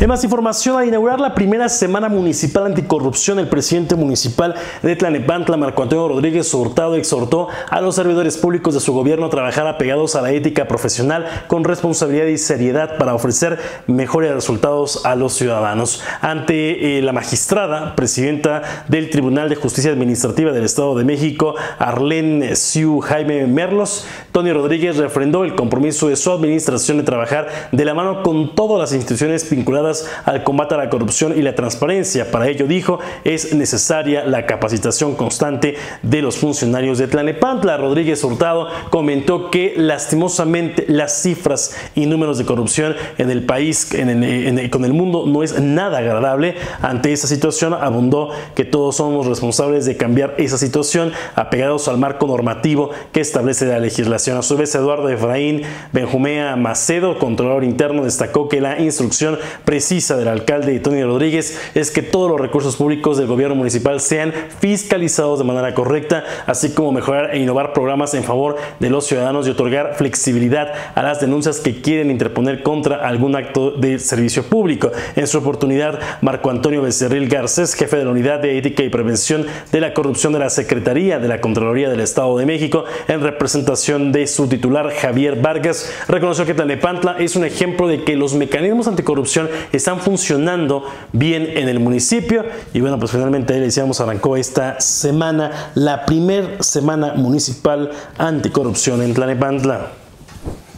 En más información, al inaugurar la primera semana municipal anticorrupción, el presidente municipal de Tlalnepantla, Marco Antonio Rodríguez Hurtado, exhortó a los servidores públicos de su gobierno a trabajar apegados a la ética profesional con responsabilidad y seriedad para ofrecer mejores resultados a los ciudadanos. Ante la magistrada, presidenta del Tribunal de Justicia Administrativa del Estado de México, Arlene Siu Jaime Merlos, Tony Rodríguez refrendó el compromiso de su administración de trabajar de la mano con todas las instituciones vinculadas al combate a la corrupción y la transparencia. Para ello, dijo, es necesaria la capacitación constante de los funcionarios de Tlalnepantla. Rodríguez Hurtado comentó que lastimosamente las cifras y números de corrupción en el país, con el mundo, no es nada agradable. Ante esa situación, abundó que todos somos responsables de cambiar esa situación, apegados al marco normativo que establece la legislación. A su vez, Eduardo Efraín Benjumea Macedo, controlador interno, destacó que la instrucción precisa del alcalde Tony Rodríguez es que todos los recursos públicos del gobierno municipal sean fiscalizados de manera correcta, así como mejorar e innovar programas en favor de los ciudadanos y otorgar flexibilidad a las denuncias que quieren interponer contra algún acto de servicio público. En su oportunidad, Marco Antonio Becerril Garcés, jefe de la Unidad de Ética y Prevención de la Corrupción de la Secretaría de la Contraloría del Estado de México, en representación de su titular Javier Vargas, reconoció que Tlalnepantla es un ejemplo de que los mecanismos anticorrupción están funcionando bien en el municipio. Y bueno, pues finalmente ahí le decíamos, arrancó esta semana, la primera semana municipal anticorrupción en Tlalnepantla.